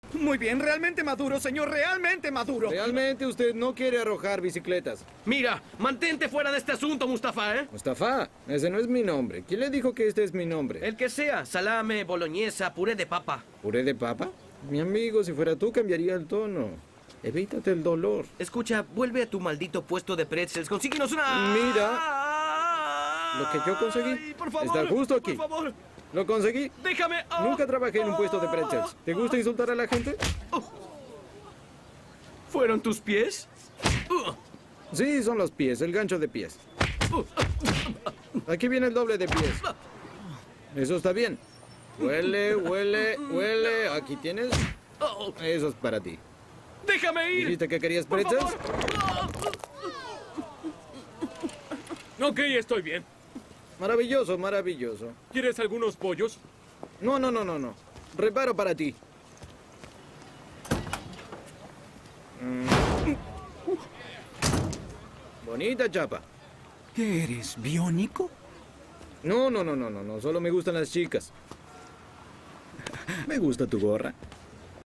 Muy bien, realmente maduro, señor, realmente maduro. Realmente usted no quiere arrojar bicicletas. Mira, mantente fuera de este asunto, Mustafa, ¿eh? Mustafa, ese no es mi nombre. ¿Quién le dijo que este es mi nombre? El que sea, salame, boloñesa, puré de papa. ¿Puré de papa? Mi amigo, si fuera tú, cambiaría el tono. Evítate el dolor. Escucha, vuelve a tu maldito puesto de pretzels. Consíguenos una... Mira, lo que yo conseguí Ay, por favor, está justo aquí. Por favor, Lo conseguí. déjame... Nunca trabajé en un puesto de pretzels. ¿Te gusta insultar a la gente? ¿Fueron tus pies? Sí, son los pies, el gancho de pies. Aquí viene el doble de pies. Eso está bien. Huele, huele, huele. Aquí tienes. Eso es para ti. ¡Déjame ir! ¿Dijiste que querías ¡Por pretzels? favor! Ok, estoy bien. Maravilloso, maravilloso. ¿Quieres algunos pollos? No, no, no, no, no. Reparo para ti. Bonita chapa. ¿Qué eres, biónico? No, no, no, no, no, no. Solo me gustan las chicas. Me gusta tu gorra.